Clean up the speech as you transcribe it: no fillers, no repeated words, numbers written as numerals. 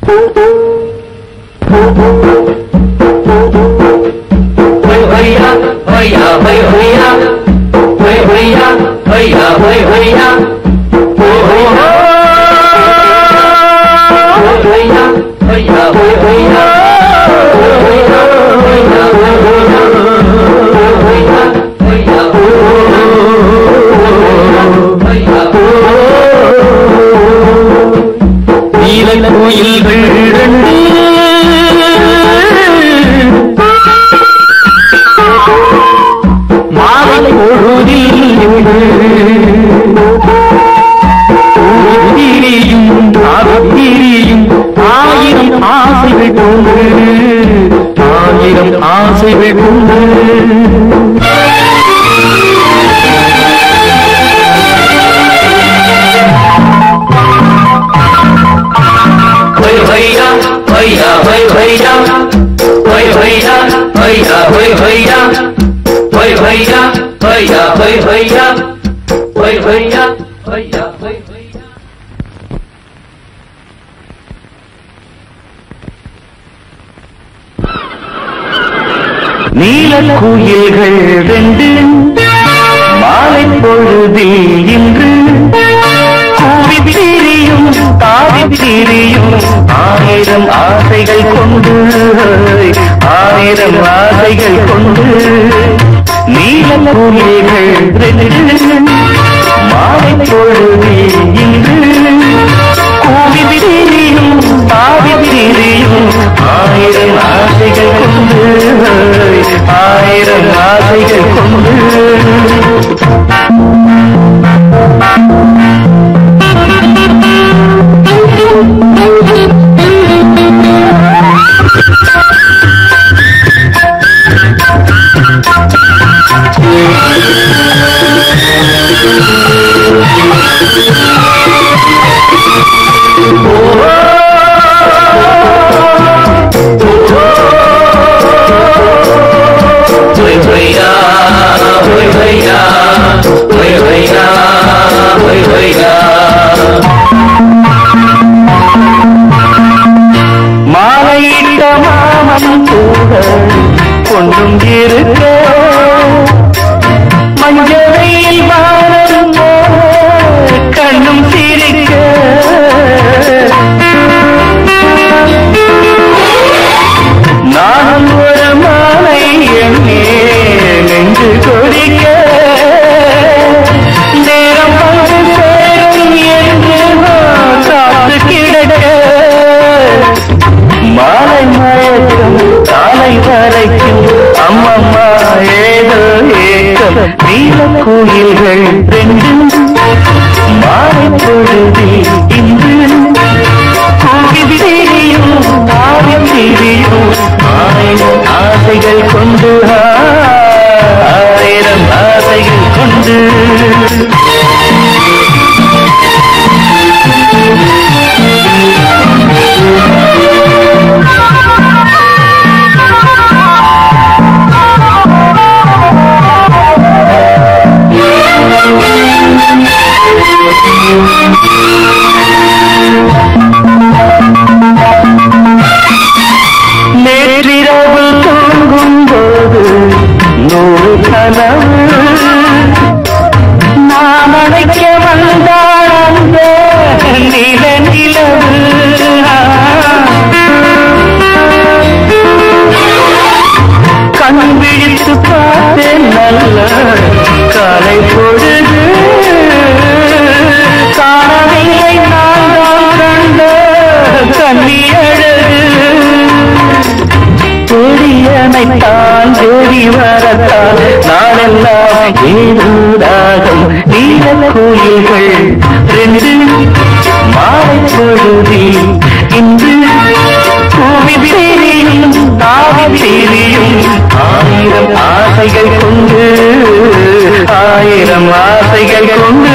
நீலக்குயில்கள் ரெண்டு மாலை பொழுதில் இன்று கூவித் திரியும் தாவித் திரியும் ஆயிரம் ஆசைகள் கொண்டு ஆயிரம் ஆசைகள் கொண்டு நீலக்குயில்கள் ரெண்டு மாலை பொழுதில் இன்று கூவித் திரியும் தாவித் திரியும் ஆயிரம் ஆசைகள் கொண்டு ஆயிரம் ஆசைகள் கொண்டு மாலையிட்ட மாமன் கூட கொண்டும் இருக்க மஞ்சளையில் வானம் கண்ணும் சிரிக்க நானும் ஒரு மாலை எண்ணே நெஞ்சு கொடிக்க நேரம் வந்து சேரும் என்று காத்து கிடக்க மாலை மயக்கம் காலை வரைக்கும் அம்மம்மா ஏதோ ஏக்கம் நீலக்குயில்கள் ரெண்டு மாலை பொழுதில் இன்று கூவித் திரியும் தாவித் திரியும் ஆயிரம் ஆசைகள் கொண்டு ஆயிரம் ஆசைகள் கொண்டு நேற்றிரவு தூங்கும் போது 100 கனவு நான் அழைக்க வந்தாள் அந்த நில நிலவு கண் விழித்து பார்த்தேன் நல்ல காலை பொழுது காணவில்லை நான் கண்ட கண்ணி அழகு தேடியனைத்தான் தேடி வரத்தான் நாளெல்லாம் ஏதாகும் நீலக்குயில்கள் ரெண்டு மாலை பொழுதில் இன்று கூவித் திரியும் தாவித் திரியும் ஆயிரம் ஆசைகள் கொண்டு ஆயிரம் ஆசைகள் கொண்டு